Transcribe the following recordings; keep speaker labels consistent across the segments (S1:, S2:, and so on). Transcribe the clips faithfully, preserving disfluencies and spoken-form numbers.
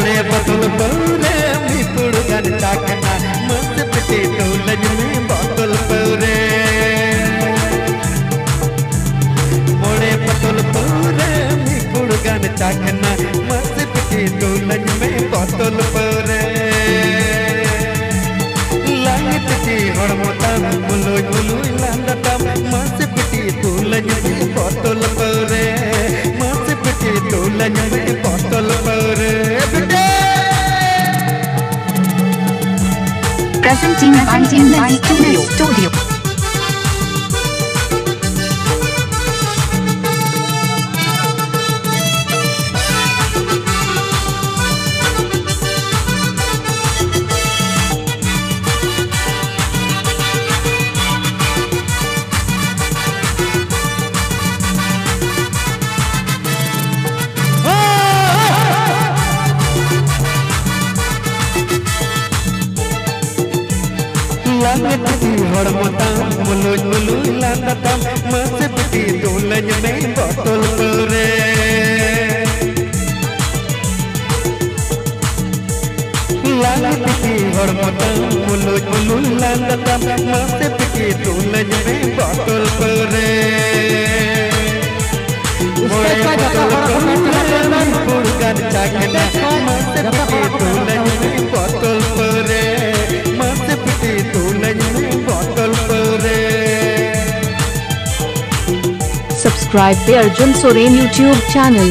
S1: मोड़े बोतल पौरे मिपुड़ गन चाकना मस्त पिटे डोलन में बोतल पौरे मोड़े बोतल पौरे मिपुड़ गन चाकना मस्त पिटे डोलन में बोतल पौरे लाइट की हड़मता मुलो मुलो लांडता मस्त पिटे डोलन में बोतल पौरे मस्त पिटे डोलन में बोतल पौरे
S2: Presenting by Teamless Studio. Studio.
S1: लालत की हड़मता मुलो मुलो लांडता मस्त पिटी डोलन में बोतल पौरे लालत की हड़मता मुलो मुलो लांडता मस्त पिटी डोलन में बोतल पौरे मोड़े बोतल पौरे मिपुड़ गन चाकना मस्त पिटी डोलन में बोतल पौरे मस्त पिटी डोलन में बोतल पौरे।
S3: Subscribe the Arjun Soren YouTube channel.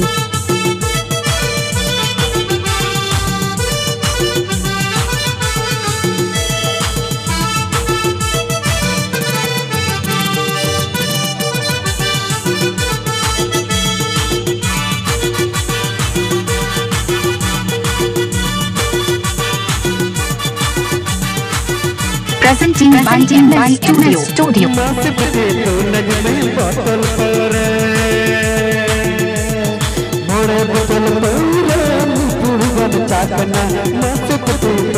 S2: Presenting by Teamless Studio. Studio.
S1: मस्त पिटे डोलन में बोतल पौरे मोड़े बोतल पौरे मिपुड़ गन चाकना मस्त पिटे